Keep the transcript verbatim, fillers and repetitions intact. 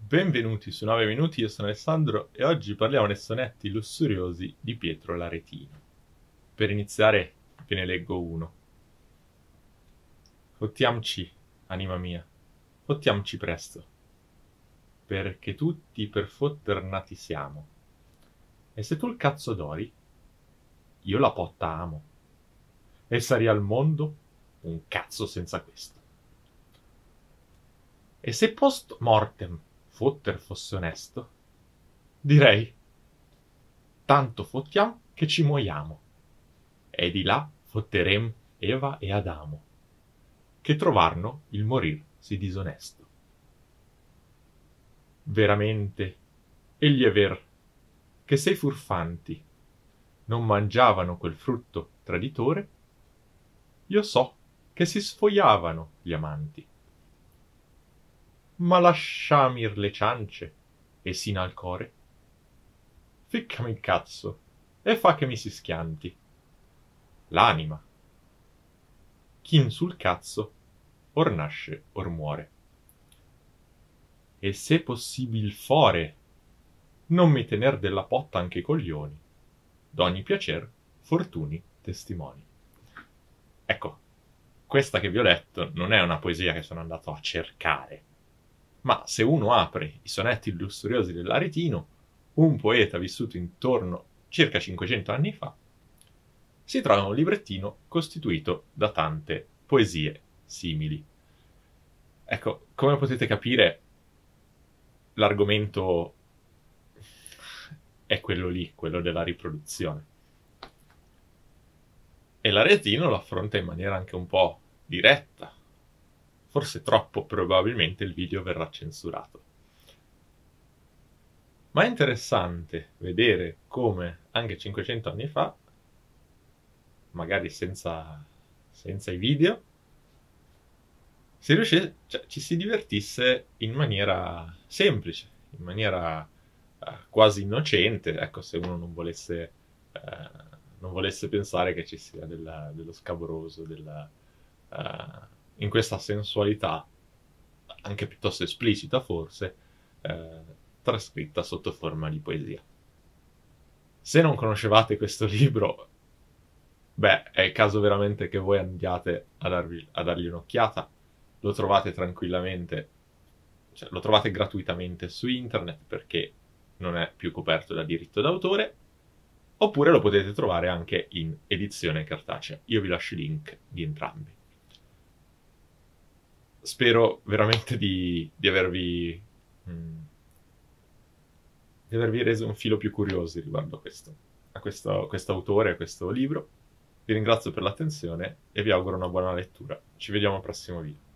Benvenuti su nove minuti, io sono Alessandro e oggi parliamo dei sonetti lussuriosi di Pietro l'Aretino. Per iniziare ve ne leggo uno. Fottiamci, anima mia, fottiamci presto, perché tutti per fotter nati siamo. E se tu il cazzo dori, io la potta amo. E sarei al mondo un cazzo senza questo. E se post mortem fotter fosse onesto, direi, tanto fottiam che ci muoiamo, e di là fotterem Eva e Adamo, che trovarno il morir si disonesto. Veramente, egli è ver, che se i furfanti non mangiavano quel frutto traditore, io so che si sfogliavano gli amanti. Ma lasciamir le ciance e sin al core, ficcami il cazzo e fa che mi si schianti l'anima. Chin sul cazzo or nasce or muore. E se possibil fore non mi tener della potta anche i coglioni, d'ogni piacer fortuni testimoni. Ecco, questa che vi ho letto non è una poesia che sono andato a cercare, ma se uno apre i sonetti lussuriosi dell'Aretino, un poeta vissuto intorno circa cinquecento anni fa, si trova un librettino costituito da tante poesie simili. Ecco, come potete capire, l'argomento è quello lì, quello della riproduzione. E l'Aretino lo affronta in maniera anche un po' diretta. Forse troppo, probabilmente il video verrà censurato. Ma è interessante vedere come anche cinquecento anni fa, magari senza, senza i video, si riuscisse, cioè, ci si divertisse in maniera semplice, in maniera eh, quasi innocente, ecco, se uno non volesse, eh, non volesse pensare che ci sia della, dello scabroso, della, eh, in questa sensualità, anche piuttosto esplicita forse, eh, trascritta sotto forma di poesia. Se non conoscevate questo libro, beh, è il caso veramente che voi andiate a, darvi, a dargli un'occhiata. Lo trovate tranquillamente, cioè lo trovate gratuitamente su internet perché non è più coperto da diritto d'autore, oppure lo potete trovare anche in edizione cartacea. Io vi lascio i link di entrambi. Spero veramente di, di avervi mh, di avervi reso un filo più curiosi riguardo a questo, a questo, questo autore, a questo libro. Vi ringrazio per l'attenzione e vi auguro una buona lettura. Ci vediamo al prossimo video.